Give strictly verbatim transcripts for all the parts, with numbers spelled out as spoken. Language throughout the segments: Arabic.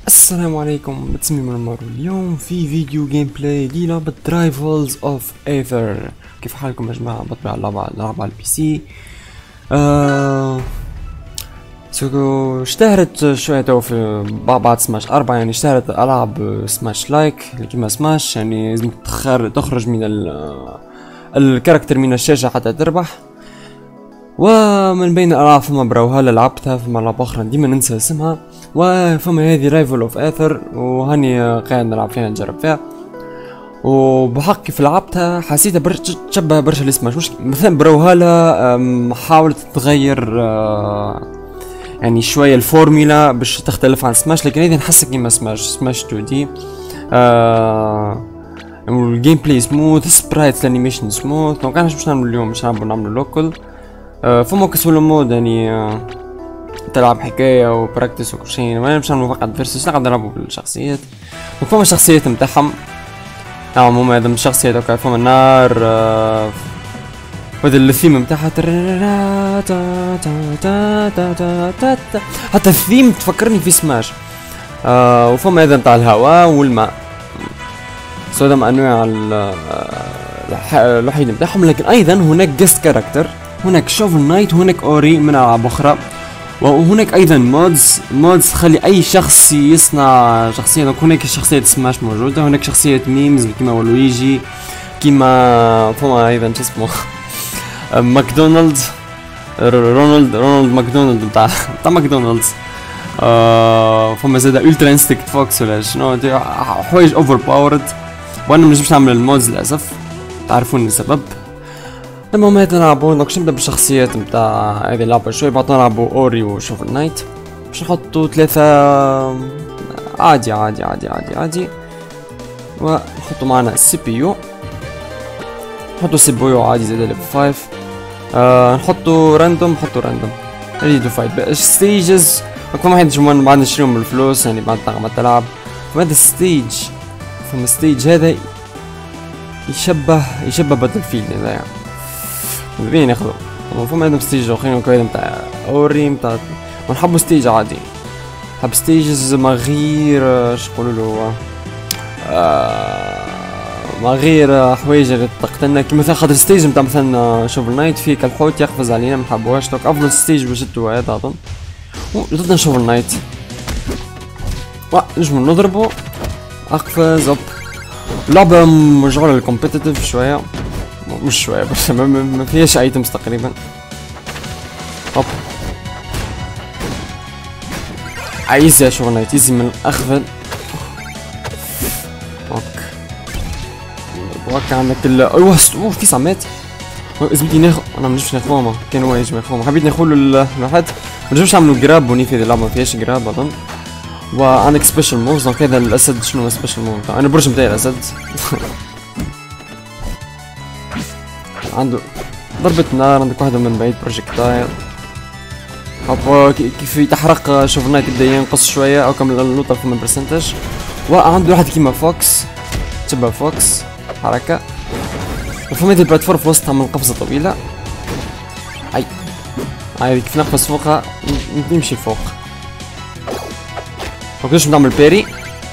السلام عليكم، بتسمي مرمر. اليوم في فيديو جيم بلاي للعبة رايفلز اوف ايثر. كيف حالكم يا جماعة؟ بطبع اللعبة اللعبة على البي سي. آه سو اشتهرت شوية تو في بعد سماش أربعة، يعني اشتهرت ألعاب سماش لايك كيما سماش، يعني لازم تخرج من الكاركتر من الشاشة حتى تربح. ومن بين الألعاب فما براوهالا لعبتها، فما لعبة أخرى ديما ننسى اسمها، وفما هذه رايفل اوف ايثر وهاني قاعد نلعب فيها نجرب فيها. وبحق كيف لعبتها حسيتها برشا تشبه برشا لسماش، مش مثلا براوهالا حاولت تغير يعني شوية الفورميلا باش تختلف عن سماش، لكن هذه نحسها كيما سماش سماش تو دي. الجيم بلاي سموث، سبرايت الانيميشن سموث. دونك انا باش نعمل اليوم باش نعمل نعمل لوكل. أه فما كسول مود يعني أه تلعب حكايه وبراكتس وكل شيء. ما باش نعملوا فقط فيرسوس، نقعد نلعبوا بالشخصيات. فما الشخصيات نتاعهم نعم هما هذا من الشخصيات. اوكي فما النار أه هذا الثيم نتاعها، حتى الثيم تفكرني في سماش. أه وفما هذا نتاع الهواء والماء، سو هذا انواع الوحيد نتاعهم. لكن ايضا هناك جيست كاركتر، هناك شوفل نايت، هناك اوري من العاب اخرى، وهناك ايضا مودز مودز تخلي اي شخص يصنع شخصيه. دونك هناك شخصيه سماش موجوده، هناك شخصيه ميمز كيما ولويجي، كيما فما ايضا شو اسمه ماكدونالدز، رونالد رونالد ماكدونالد بتاع بتاع ماكدونالدز. آه فما زاد الترا انستيكت فوكس ولا شنو، حوايج اوفر باورد. وانا مش نعمل المودز للاسف، تعرفون السبب. المهم هذا نلعبو. دونك باش نبدا بالشخصيات نتاع هذه اللعبة شوي، بعد نلعبو اوري وشوفل نايت. باش نحطو ثلاثة عادي عادي عادي عادي عادي، ونحطو معنا السي بي يو، نحطو سي بي يو عادي زاد ليفل فايف. آه نحطو راندوم، نحطو راندوم ريدي تو فايت. ستيجز فما واحد جمعنا بعد نشريهم بالفلوس، يعني بعد ما تلعب. فهذا ستيج، فما ستيج هذا يشبه يشبه باتل فيلد هذايا، مدرين ياخذوا. فما عندهم ستيج اخرين كذا نتاع اوري نتاع، ونحبوا ستيج عادي. حب ستيجز ما غير اش يقولوا له آه ما غير حوايج اللي تقتلنا، كيما مثلا خاطر ستيج نتاع مثلا شوفل نايت فيه كالحوت يقفز علينا، منحبوهاش. دوك افضل ستيج باش هو هذا اظن. ضدنا شوفل نايت نجمو نضربو اقفز اوب. لعبة مجعولة للكومبيتيتيف شوية، مش شوية بس ما فيهاش ايتمز تقريبا. هوب عايزة شغل نايت ايزي من الاخفل. اوك وهكا عندك ال اوه اوه في صعمات. زبيدي ناخذ، انا منجمش ناخذهم، كان هو يجي ياخذهم. حبيت ناخذ له الواحد، منجمش نعملو جراب وني في اللعبة ما فيهاش جراب اظن. وعندك سبيشال موفز. دونك هذا الاسد شنو هو سبيشال موف؟ انا برج نتاعي الاسد عنده ضربة نار، عندك واحدة من بعيد بروجيكتايل. هوبا كيف يتحرق شوف نايت يبدا ينقص شوية او كم النقطة في من برسنتج. وعنده واحد كيما فوكس، تشبه فوكس حركة. وفما هذه البلاتفورم في وسطها من قفزة طويلة. اي هاي كيف نقفز فوقها نمشي فوق. مكنتش نعمل بيري.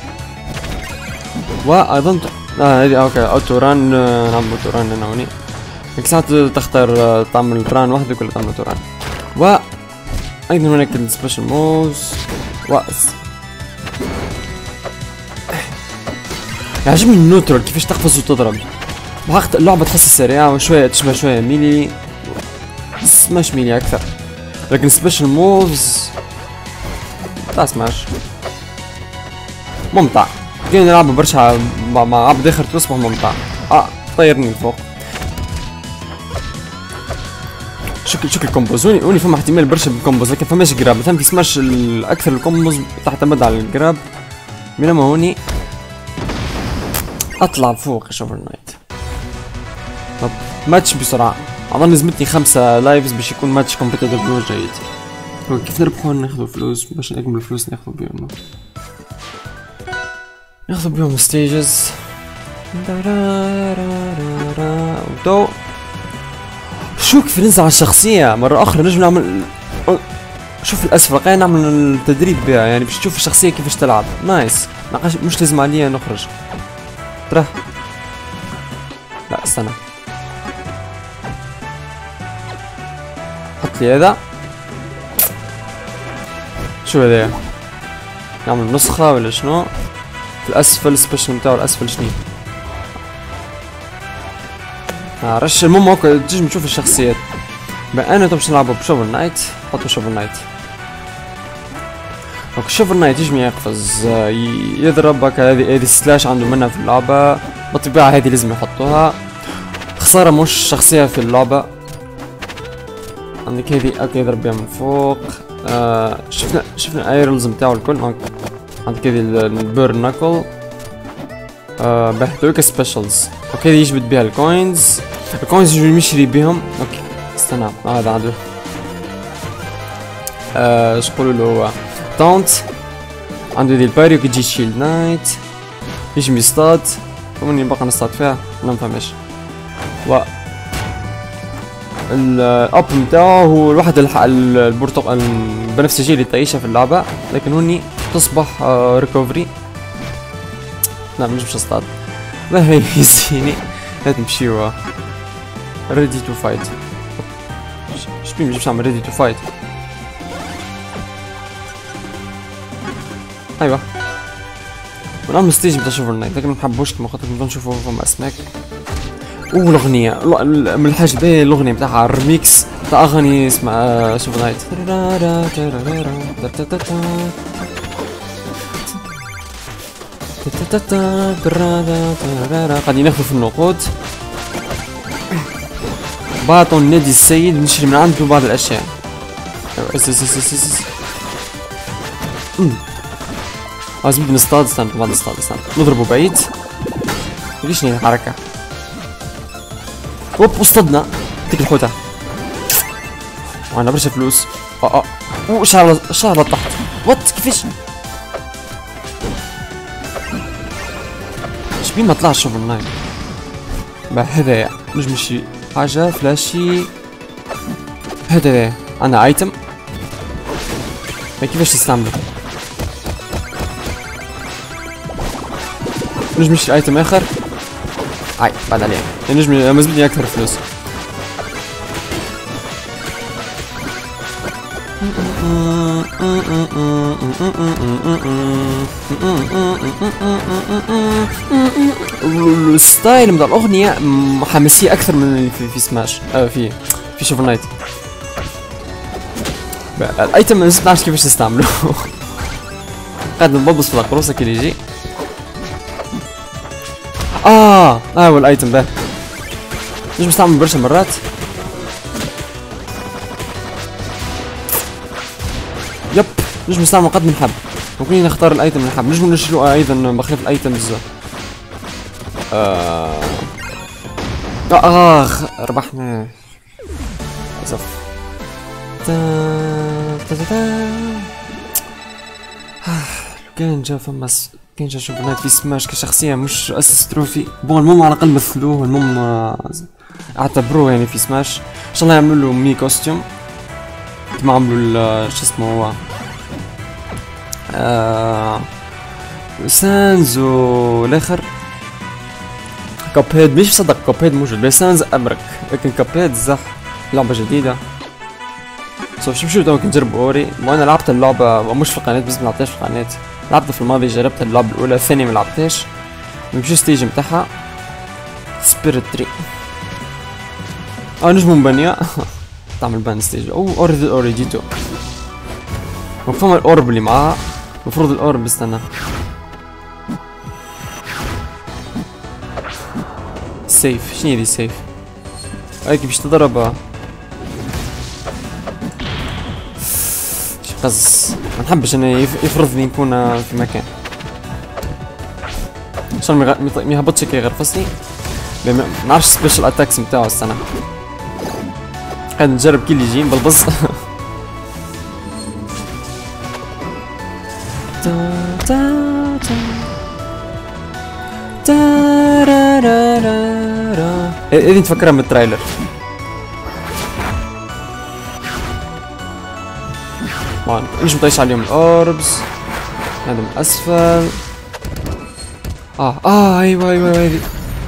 وايضا اه هذه اوكي اوتو ران، نعمل اوتو ران انا هوني. ديك ساعات تختار تعمل ران وحدك ولا تعمل اوتو ران. و ايضا هناك السبيشال موفز. و يعجبني النوترال كيفاش تقفز وتضرب. بحق اللعبة تحسها سريعة وشوية تشبه شوية ميلي، سماش ميلي اكثر. لكن سبيشال موفز تاع سماش ممتع. كي نلعب برشا مع عبد اخر تصبح ممتع. اه طيرني لفوق. شكل شكل كومبوز هوني هوني فما احتمال برشا بالكومبوز، لكن فماش جراب. مثلا في سماش الاكثر الكومبوز تعتمد على الجراب، بينما هوني اطلع فوق شوفل نايت. طب ماتش بسرعة، اظن لازمتني خمسة لايفز باش يكون ماتش كومبيتيتيف جيد. كيف نربحو؟ ناخذو فلوس باش نكمل الفلوس ناخذو بيهم، ناخذ بيهم ستيجز. شو كيف ننزل على الشخصية مرة أخرى. نجم نعمل شوف الاسفل قاعد نعمل التدريب بها، يعني باش تشوف الشخصيه كيفاش تلعب. نايس. نقاش مش لازم عليا نخرج. ترى لا استنى، حط لي هذا. شو هذا؟ نعمل نسخة ولا شنو؟ في الأسفل السبيشل نتاعو الأسفل شنو؟ معرفش. المهم هاكا تنجم تشوف الشخصيات. بقى أنا باش نلعبو بشوفل نايت، حطو شوفل نايت. هاكا شوفل نايت يجم يقفز يضرب هاكا. هذي هذي سلاش عنده منها في اللعبة، بالطبيعة هذي لازم يحطوها. خسارة مش شخصية في اللعبة. عندك هذي هاكا يضرب بها من فوق. آه شفنا شفنا الايرلز نتاعو الكل. عندك هذي البيرن ناكل. آه بهذوك سبيشلز. اوكي هذي يجبد بها الكوينز. الكوينز يجب يشري بهم. اوكي استنى هذا عنده آه اش يقولوا له هو تاونت. عنده هذي الباريو كي تجي شيلد نايت. يجم يصطاد. ومني باقي نصطاد فيها ما نفهمش. و الاب نتاعو هو الواحد البرتقال البنفسجي اللي تعيشها في اللعبة، لكن هوني تصبح آه ريكوفري. لا مش باش اصطاد. باهي يزيني. لا تمشيو ريدي تو فايت. شبي مش باش نعمل ريدي تو فايت. ايوه ونعمل ستيج بتاع شوفل نايت، لكن منحبوش كيما خاطر نبغى نشوفو فما اسماك. والاغنية من الحاجة باهية الاغنية بتاعها الريميكس بتاع اغاني اسمها شوفل نايت. قاعدين ناخذ في النقود. باطون نادي السيد نشري من عنده بعض الاشياء. لازم نصطاد. استنى بعد نصطاد. استنى نضربه بعيد. ليش هي الحركة؟ اوب اصطدنا. ديك الحوتة. وعندنا برشا فلوس. اه اه اوه شعر شعر لتحت. وات كيفاش؟ شبي ما طلعش شوفل نايت. با هذايا نجم شي حاجة فلاشي. هذايا عندنا ايتم. ما كيفاش تستعملو؟ نجم نشري ايتم اخر. هاي بعد عليه نجم مزبوطني اكثر فلوس. الستايل نتاع الاغنية حماسية اكثر من في, في سماش. آه في في شوفل نايت. الايتم ما نعرفش كيفاش تستعملو. قاعد نبص في القروصة كي يجي. اه اه هو الايتم ده نجم نستعمل برشا مرات. يب نجم نستعمل قد من حب. ممكن نختار الايتم اللي نحب. نجم نشرو ايضا بخلاف الايتمز. آه اخ ربحنا اسف. تا تا تا كان جا فما كان جا شوفل نايت في سماش كشخصية مش اسس تروفي. بون المهم على الاقل مثلوه. المهم اعتبروه يعني في سماش. ان شاء الله يعملوا مي كوستيوم كيما عملوا شو اسمه هو آه سانز والاخر كاب هيد. مش صدق كاب هيد موجود بس سانز امرك، لكن كاب هيد زح لعبة جديدة. سو شوف شو ممكن نجرب اوري. وانا لعبت اللعبة مش في القناة بس ملعبتهاش في القناة. لعبتها في الماضي جربتها اللعبة الأولى. الثانية ملعبتهاش. نمشي ستيج متاعها سبيريت تري. اه نجمو نبنيها. تعمل بان ستيج. او اوريدي اوريجيتو. وفما الاورب اللي معاها. المفروض الاورب استنى. سيف شنو هذي سيف؟ هاي باش تضربها. قز ما نحبش انا يفرضني نكون في مكان عشان ما يهبطش كي يغرفصني. ما نعرفش سبيشال اتاكس نتاعو. السنة قاعد نجرب كي اللي يجي بالبص. هذي نتفكرها من الترايلر. طبعا ليش مطيش عليهم الاوربز. هذا من اسفل. اه اه ايوه ايوه ايوه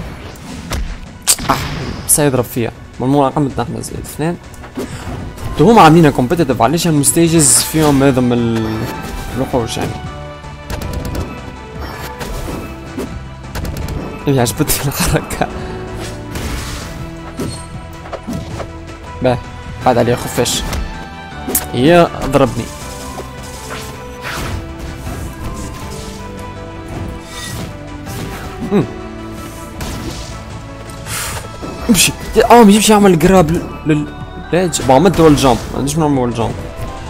اه سيضرب فيها مضمون رقمتنا احنا زي الاثنين. هم عاملينها كومبيتيتيف علاش المستيجز فيهم هذا من الوحوش يعني. اللي عجبتني الحركة. باه بعد عليه خفاش. يا ضربني. امم امشي. اه ما يمشي يعمل جراب لل ليج. بقى مد ولا جامب ما عنديش نعمل ولا جامب.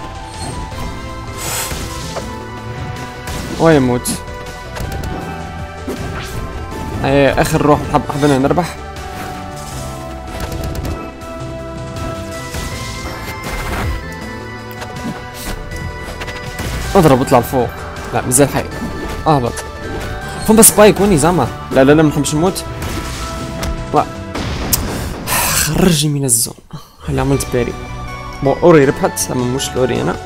ويموت. هي اخر روح حب حبينا نربح. اضرب اطلع لفوق. لا مازال حي. اهبط. فين بس سبايك ويني زعما. لا لا لا ما نحبش نموت. لا خرجني من الزون. خلي عملت باري. بون اوري ربحت اما مش الاوري انا.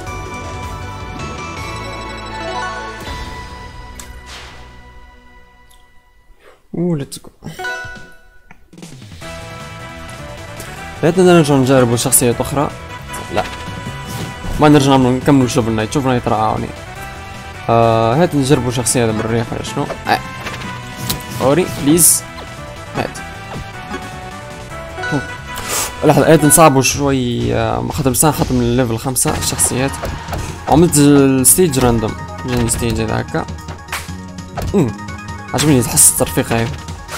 اوه ليتس جو. بدنا نرجع نجربوا شخصيات اخرى. لا ما نرجع نعملوا نكملوا شوفل نايت. شوفل نايت رائعوني. آه هات نجربوا شخصية من الريح ولا شنو. آه. اوري بليز هات. لحظة هات نصعبوا شوي. آه خاطر بس انا حاط من الليفل خمسة الشخصيات. عملت الستيج راندوم. جاني ستيج هذا هكا. امم عجبني تحس الترفيقة هاي.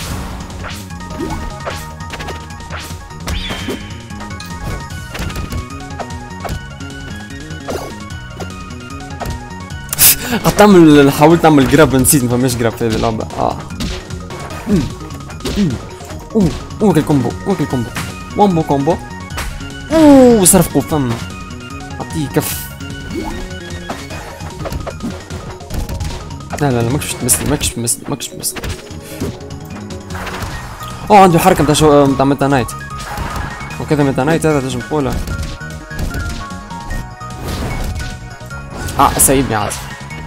تعمل حاولت تعمل جراب نسيت ما فماش جراب في هذه اللعبة. اه امم امم اوه اوه الكومبو اوه الكومبو وامبو كومبو. اوه صرفقوا فم. اعطيه كف. لا لا لا ماكش تمسني ماكش تمسني ماكش تمسني. اوه عنده حركة متاع شو متاع ميتا نايت. وكذا ميتا نايت هذا تنجم تقولها. اه سايبني عاد.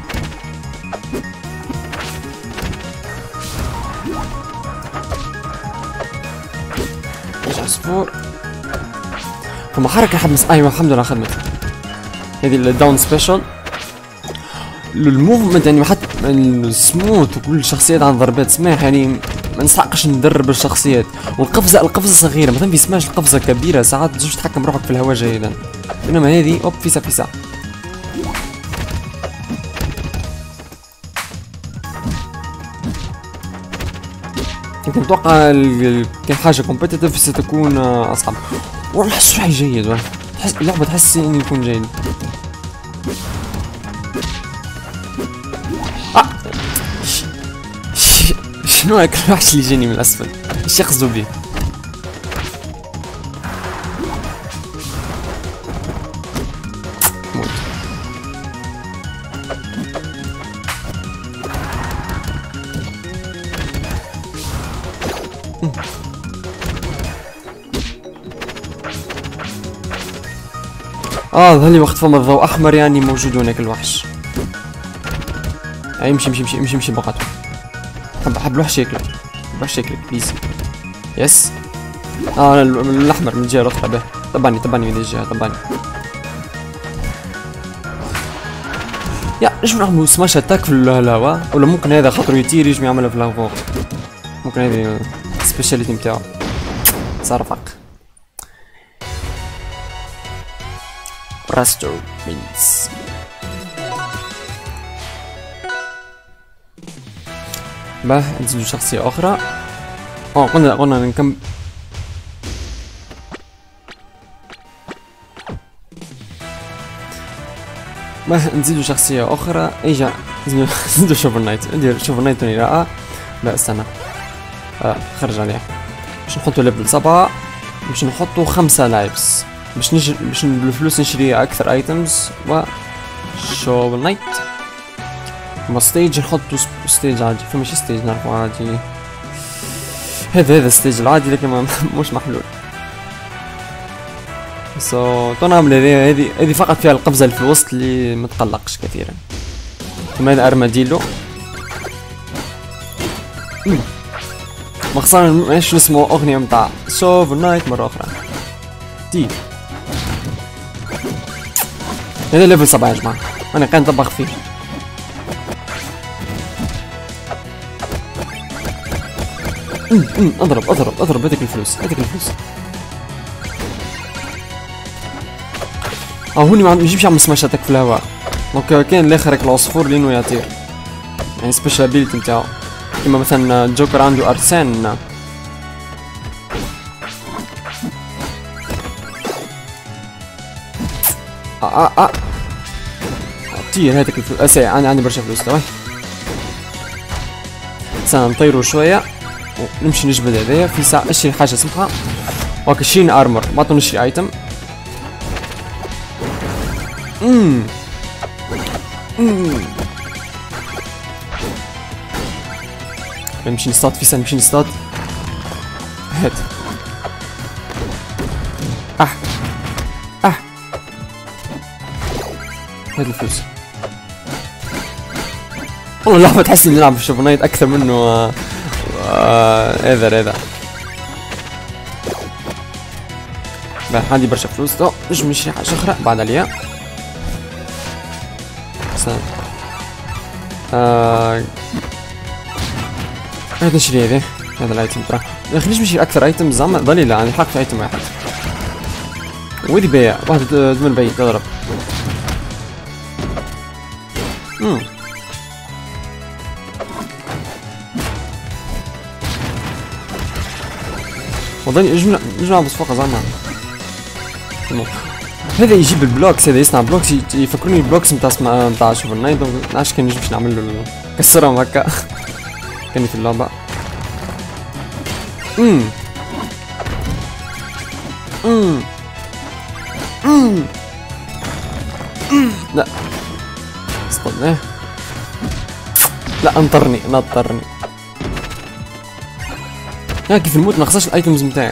عصفور. فما حركة حد مس... ايوه الحمد لله خدمت. هذه الداون سبيشال. الموفمنت يعني حتى السموث وكل الشخصيات عن ضربات سماح يعني ما نسحقش ندرب الشخصيات. والقفزة القفزة صغيرة مثلا في سماش القفزة كبيرة ساعات تجوش تحكم روحك في الهواء جيدا. انما هذه اوب فيسا فيسا. يمكن اتوقع كان حاجة كومبيتيتيف ستكون اصعب. والله نحس شوي جيد والله. تحس اللعبة تحس انه يكون جيد. آه. ش... ش... شنو هاك الوحش اللي جاني من الاسفل؟ ايش يقصدوا بيه؟ موت. اه ظهر لي وقت فما الضوء احمر يعني موجود هناك الوحش. امشي امشي امشي امشي امشي بقاته. حب حب الوحش ياكلك. الوحش ياكلك بليز. يس. اه الاحمر من الجهه الاخرى به. تبعني تبعني من الجهه تبعني. يا نجم نعملوا سماش اتاك في الهواء ولا ممكن هذا خاطر يطير يجم يعملها في الهواء. ممكن هذه السبيشاليتي نتاعو. صرفق. راستر مينز. باه نزيدو شخصية أخرى. اه قلنا قلنا نكمل. باه نزيدو شخصية أخرى. ايجا نزيدو شوفر نايت. ندير شوفر نايت توني لا. لا استنى. آه خرج عليه. باش نحطو ليفل سبعة. باش نحطو خمسة لايفز. باش نج... باش بالفلوس نشري اكثر ايتمز و شو نايت. ما ستيج نحطو ستيج عادي. فما شي ستيج نعرفو عادي. هذا هذا الستيج العادي لكن ما مش محلول. سو تو نعمل هذه هذه هذه فقط فيها القفزه اللي في الوسط اللي ما تقلقش كثيرا. ثم هذا ارماديلو. مخسرة ماش نسمعو اغنية متاع شوفل نايت مرة اخرى. تي هذا ليفل سبعة يا جماعة، انا قاعد نطبخ فيه. أمم أمم اضرب اضرب اضرب هذيك الفلوس هذيك الفلوس. اه هوني ما يجيبش يعمل سماش اتاك في الهواء. دونك كاين الاخر هيك العصفور لينو يطير، يعني سبيشال ابيلتي نتاعو كيما مثلا جوكر عنده ارسان. اه اه اه طير هذيك الفلوس. اسي انا عندي برشا فلوس توا. سنة نطيرو شوية ونمشي نجبد هذايا في ساعة نشري حاجة اسمها هاكا عشرين ارمر، بعطو نشري ايتم. امم امم نمشي نصطاد في سنة نمشي نصطاد. هات اه اه هاد الفلوس. والله اللعبة تحس اني نلعب في شوفل نايت اكثر منه آه آه هذا هذا. عندي برشا فلوس تو نجم نشري حاجة اخرى بعد عليا. آه هذا نشري هذا هذا الايتم ترى. يا اخي ليش نشري اكثر ايتم زعما ضلي لا انا حاط في ايتم واحد. ويدي بيع واحد من بيت تضرب. امم وضلني نجم نجم نلعب فوق زعما. هذا يجيب البلوكس، هذا يصنع بلوكس يفكروني البلوكس نتاع اسمها نتاع شوفل نايت. نعرفش كان نجمش نعمل له كسرهم هكا كاني في اللعبة. امم امم امم لا استنى لا انطرني نطرني. يا كيف نموت ما نخسرش الايتمز نتاعي.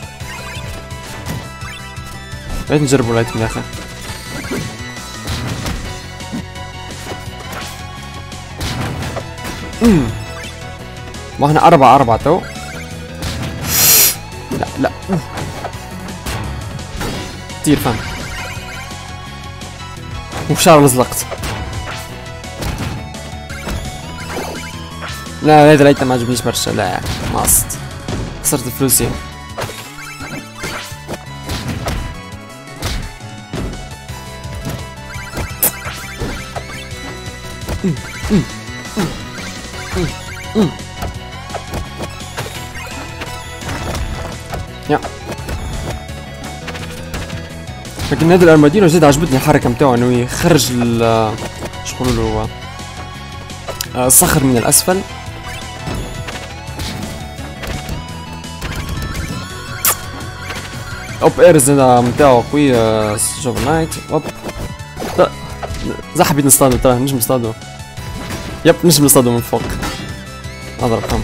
بغيت نجربو الايتم يا اخي. امم ما احنا أربعة أربعة تو. لا لا طير فهم وبشعر لزلقت. لا هذا الايتم ما عجبنيش برشا. لا ماست خسرت فلوسي. امم امم امم امم يا لكن هذا الارماديلو زاد عجبتني الحركه نتاعو انه يخرج ال شو يقولوا له الصخر من الاسفل. اوب اير زاد نتاعو قوي. شوفل نايت اوب زحبيت نصطادو ترى نجم نصطادو. يب نجم نصطادو من فوق. اضرب كم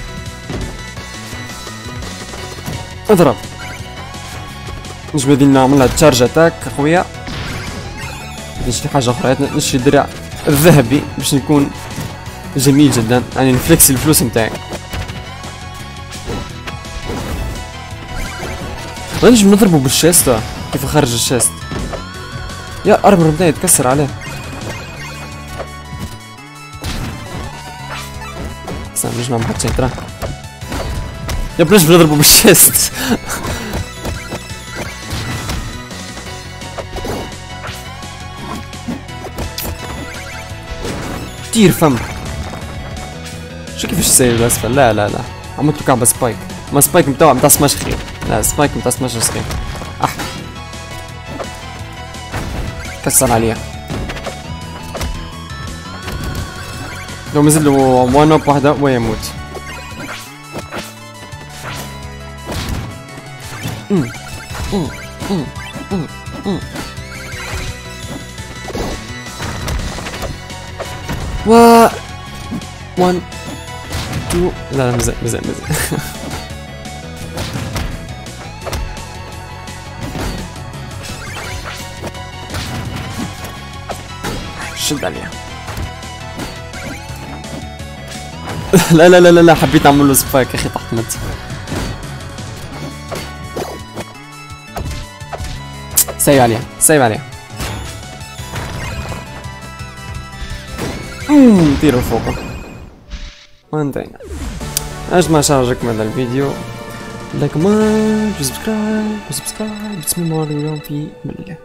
اضرب نجم هذي نعملها تشارج اتاك خويا. نشري حاجة أخرى نشري درع الذهبي باش نكون جميل جدا، يعني نفلكس الفلوس نتاعي. نجم نضربو بالشيست كيف نخرج الشيست. يا الارمر نتاعي يتكسر عليه. استنى نجم نعمل حتى شي ترى. يا نجم نضربو بالشيست. كتير فم شو كيفاش ساير الاسفل. لا لا لا عملتو كعبة سبايك. ما سبايك متاع متاع سماش خير. لا سبايك متاع سماش خير. اح كسر عليها. لو مازال له وان اب واحدة ويموت. امم امم امم امم و واحد اثنين لا لا مزال مزال مزال. شد عليها. لا لا لا لا لا حبيت اعمل له سبايك يا اخي تحت مت. سيب عليها سيب عليها. اممم طيروا فوقه. وانتهينا. اجمع شارجكم هذا الفيديو. لايك كمان، سبسكرايب سبسكرايب بسم الله الرحمن الرحيم في بالله.